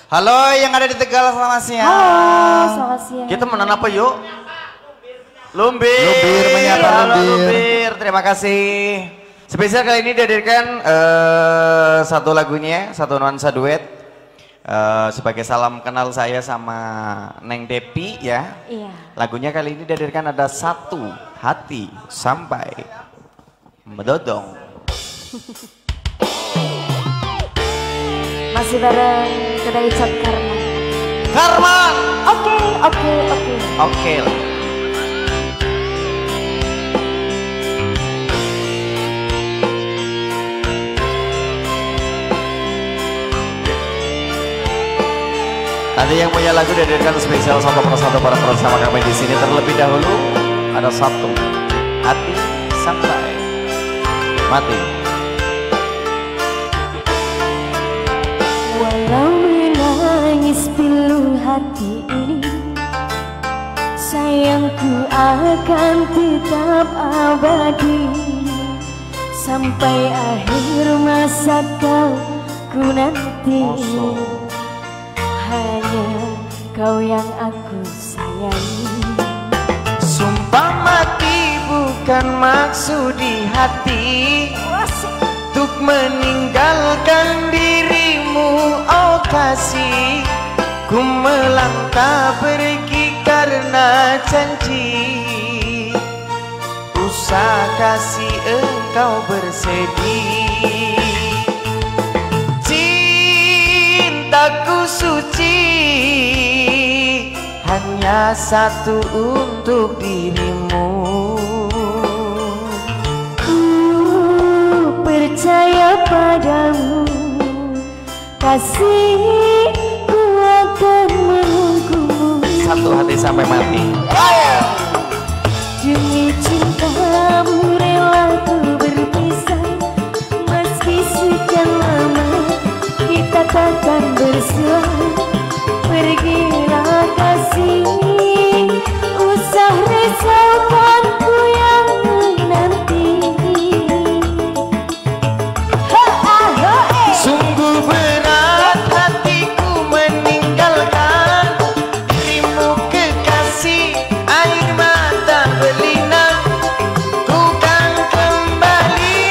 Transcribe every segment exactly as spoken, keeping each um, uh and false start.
Halo yang ada di Tegal, selamat siang. Halo, selamat siang. Kita menang apa yuk? Lumbir. Lumbir menyapa Halo Lumbir. Lumbir, terima kasih. Spesial kali ini dihadirkan uh, satu lagunya, satu nuansa duet. Uh, sebagai salam kenal saya sama Neng Depi ya. Iya. Lagunya kali ini dihadirkan ada Satu Hati Sampai Medodong. Masih bareng Kedai Cat Karman. Karman. Oke, oke, oke. Oke. Nanti yang punya lagu dihadirkan spesial satu persatu para bersama kami di sini. Terlebih dahulu ada Satu Hati Sampai Mati. Walau menangis pilu hati ini, sayangku akan tetap abadi sampai akhir masa kau ku nanti. Hanya kau yang aku sayangi. Sumpah mati bukan maksud di hati untuk meninggalkan dirimu, oh kasih. Ku melangkah pergi karena janji, usah kasih engkau bersedih. Cintaku suci hanya satu untuk dirimu. Ku percaya padamu, kasih ku akan menunggumu. Satu hati sampai mati. Demi cintamu rela ku berpisah, meski sekian lama kita takkan bersua. Pergilah kasih, usah risaukan ku yang menanti. Sungguh berat hatiku meninggalkan dirimu kekasih, air mata berlinang. Ku kan kembali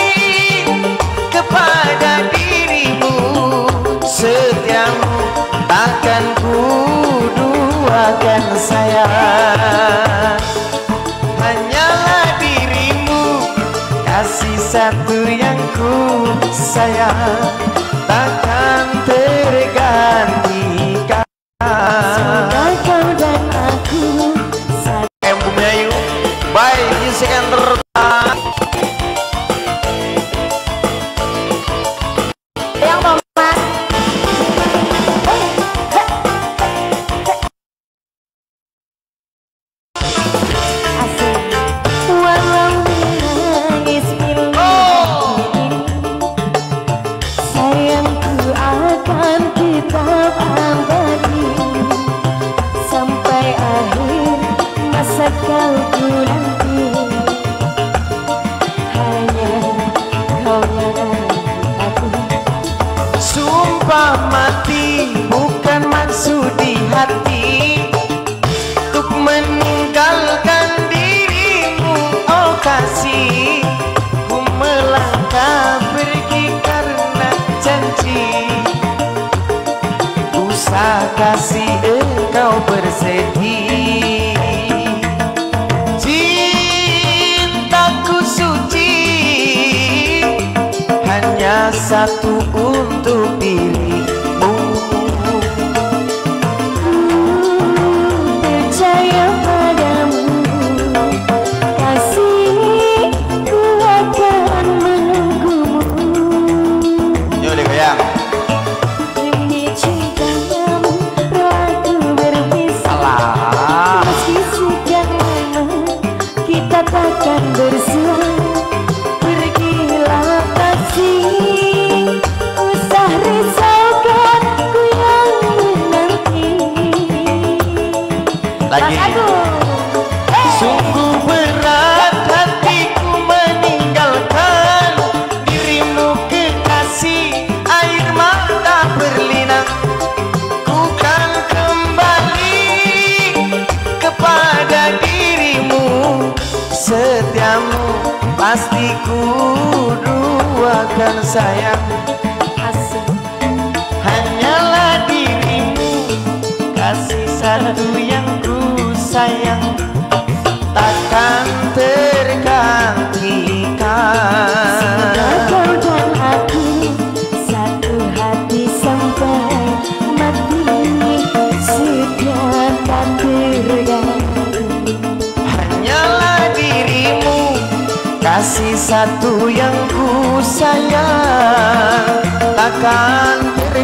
kepada dirimu, setiamu takkan ku duakan sayang. Hanyalah dirimu, kasih satu yang ku sayang, takkan tergantikan. Semoga kau dan aku M. Bumiayu, by Music Entertainment. yang mau mas. Asik. Walau menangis pilu ini, sayangku akan tetap abadi sampai akhir masa kau ku nanti. Hanya kau yang aku. Sumpah mati bukan maksud di hati untuk meninggalkan dirimu, oh kasih. Ku melangkah pergi karena janji, usah kasih engkau bersedih. Cintaku suci hanya satu untuk dirimu. Percaya padamu, kasih ku akan menunggumu. Yuk digoyang. Demi cintamu rela ku berpisah, Alah. meski sekian lama kita takkan bersua. Pergilah kasih, usah risaukan ku yang menanti. Lagi. Mas Agung. Eh. Sungguh berat hatiku meninggalkan dirimu kekasih, air mata berlinang. Ku Tuhan sayang, Asik. hanyalah dirimu, kasih satu yang ku sayang, takkan tergantikan. Sudah kau dan aku satu hati sampai mati, sudah tak terganti. Hanyalah dirimu, kasih satu yang ku sayang, takkan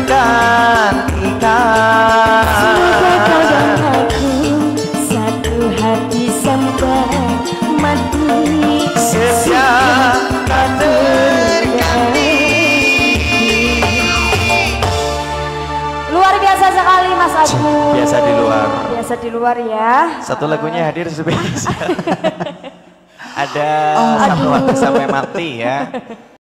tergantikan. Semoga kau dan aku satu hati sampai mati, Setia tak terganti. Luar biasa sekali Mas Agus. Biasa di luar. Biasa di luar ya. Satu lagunya hadir spesial. Ada Oh, satu aduh. hati sampai mati ya.